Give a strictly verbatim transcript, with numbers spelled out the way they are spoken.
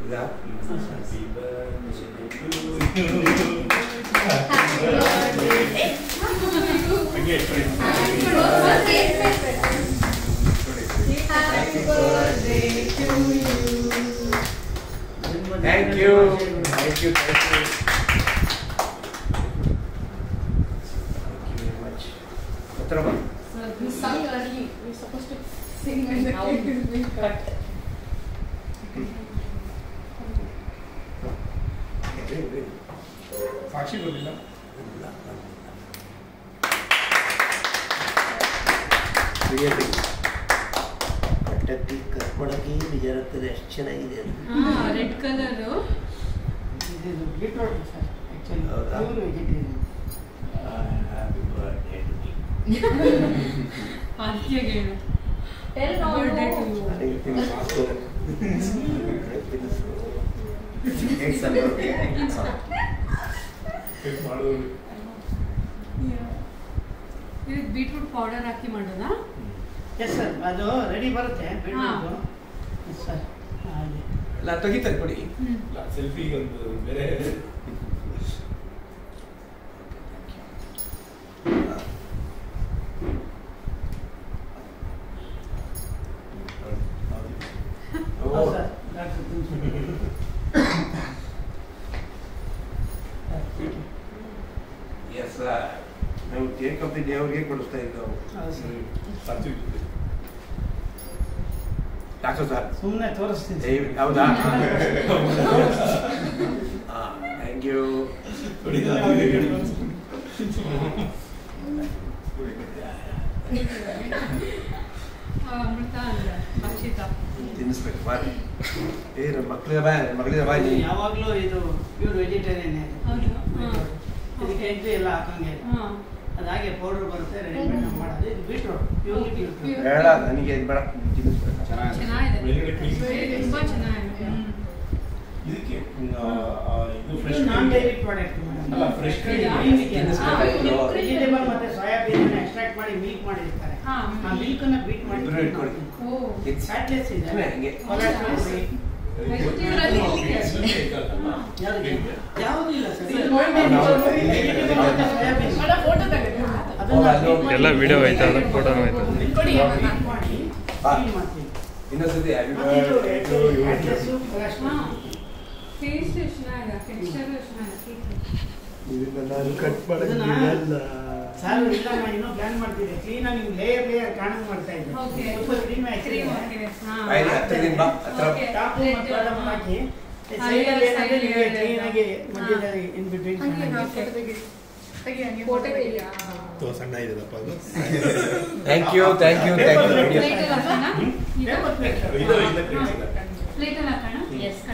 Thank you. Thank you. Thank you. Thank you very much. Uttara. Sir, we sung early. We're supposed to sing when the cake is being cut. ಸಾಕ್ಷಿ ಗೊತ್ತಿಲ್ಲ. Really. ಕಟ್ಟಕ್ಕೆ ಕರ್ಕೊಳಕ್ಕೆ ನಿಜಾಗ್ತದೆ ಎಷ್ಟು ಚೆನ್ನಾಗಿದೆ ಅದು. Red colour beetroot sir actually pure vegetarian. Happy birthday to me. ಆದ್ಯಗೆ ಹೇಳು. Tell birthday to you. ನನಗೆ ತಿನ್ನಿಸು. ತಿನ್ನಿಸು. ಹೇಗೆ ಸರ್ ಬರ್ತೀಯ? ಹೇಗೆ ಮಾಡೋದು? ಇದು ಬೀಟ್ರೂಟ್ ಪೌಡರ್ ಹಾಕಿ ಮಾಡೋದಾ? ಎಸ್ ಸರ್, ಅದು ರೆಡಿ ಬರುತ್ತೆ ಬೀಟ್ರೂಟು. ಎಸ್ ಸರ್, ಹಾಗೆ ಎಲ್ಲ ತೆಗಿತಾರೆ ಕೊಡಿ. ಸೆಲ್ಫಿಗೆ ಒಂದು ಬೇರೆ ಹೌದು ಸರ್, ಡಾಕ್ಟರ್ ತಿನ್ನಿಸಿ. ಎಸ್ ಸರ್, ನಾವು ಕೇಕ್ ಆಫ್ ದಿ ಡೇ ಅವ್ರಿಗೆ ಕೊಡಿಸ್ತಾ ಇದ್ದವು. ಹೌದು ಸರ್, ಡಾಕ್ಟರ್ ಸರ್ ಸುಮ್ಮನೆ ತೋರಿಸ್ತೀನಿ. ದಯವಿಟ್ಟು ಹೌದಾ? ಹಾಂ, ಥ್ಯಾಂಕ್ ಯು. ಅಮೃತ ಅಂದ್ರೆ ಅಕ್ಷಿತಾ ತಿನ್ನಿಸ್ಬೇಕು ಬಾರಿ. ಏ ನಮ್ಮ ಮಕ್ಕಳಿಗೆ ಬಾಯ್ ಮಗಳಿದ ಬಾಯಿ. ಯಾವಾಗಲೂ ಇದು ಪ್ಯೂರ್ ವೆಜಿಟೇರಿಯನ್. ಹೌದು. ಇದಕ್ಕೆ ಎಗ್ ಎಲ್ಲ ಹಾಕಂಗೆ ಅದಾಗೆ ಪೌಡರ್ ಬರುತ್ತೆ, ರೆಡಿಮೇಡ್ ನಾವು ಮಾಡೋದು. ಇದು ಬೀಟ್ರೋಟ್ ಪ್ಯೂರ್ ಬೀಟ್ರೋಟ್. ಬೇಡ ನನಗೆ ಇದು ಬೇಡ, ತಿನ್ನಿಸ್ಬೇಕು. ಚೆನ್ನಾಗಿದೆ, ತುಂಬಾ ಚೆನ್ನಾಗಿದೆ. ಇದಕ್ಕೆ ಇದು ಫ್ರೆಶ್ ನಾನ್ ಡೈರಿ ಪ್ರಾಡಕ್ಟ್ ಅಲ್ಲ, ಫ್ರೆಶ್ ವೆಜಿಟೇಬಲ್ ಮತ್ತೆ ಸೋಯಾಬೀನ್ ಎಕ್ಸ್ಟ್ರಾಕ್ಟ್ ಮಾಡಿ ಮಿಲ್ಕ್ ಮಾಡಿರ್ತಾರೆ. ಆ ಮಿಲ್ಕ್ ಅನ್ನ ಬೀಟ್ ಮಾಡಿ ಫ್ಯಾಟ್ಲೆಸ್ ಇದೆ. ಹಂಗೆ ಯಾವುದು ಇಲ್ಲ ಸರ್. ಎಲ್ಲ ವಿಡಿಯೋ ಆಯ್ತಾ, ಅದಕ್ಕೆ ಫೋಟೋ ಆಯ್ತಾ? ಇನ್ನೊಂದ್ಸತಿ ಟೇಸ್ಟ್ ಚೆನ್ನಾಗಿದೆ, ಟೆಕ್ಸ್ಚರ್ ಚೆನ್ನಾಗಿದೆ. ನಾನು ಕಟ್ ಮಾಡೋದಿಲ್ಲ ಸಾಲು ಇಲ್ಲ, ನಾನು ಇನ್ನೂ ಪ್ಲಾನ್ ಮಾಡ್ತಿದ್ದೆ. ಕ್ಲೀನ್ ಆಗಿ ನಿಮ್ಗೆ ಲೇಯರ್ ಲೇಯರ್ ಕಾಣಂಗ್ ಮಾಡ್ತಾ ಇದ್ದೆ. ಸ್ವಲ್ಪ ಕ್ಲೀನ್ ಹಾಕಿ ಟಾಪ್ ಮತ್ತು ಬಾಟಮ್ ಹಾಕಿ ಸೈಡಲ್ಲಿ ಏನಂದ್ರೆ ನಿಮಗೆ ಕ್ಲೀನ್ ಆಗಿ ಮಧ್ಯದಲ್ಲಿ ಇನ್ ಬಿಟ್ವೀನ್ ಸಣ್ಣ ಇದೆಯಪ್ಪ ಅದು. Thank you thank you thank you. Plate ಅಲ್ಲಿ ಹಾಕೋಣ.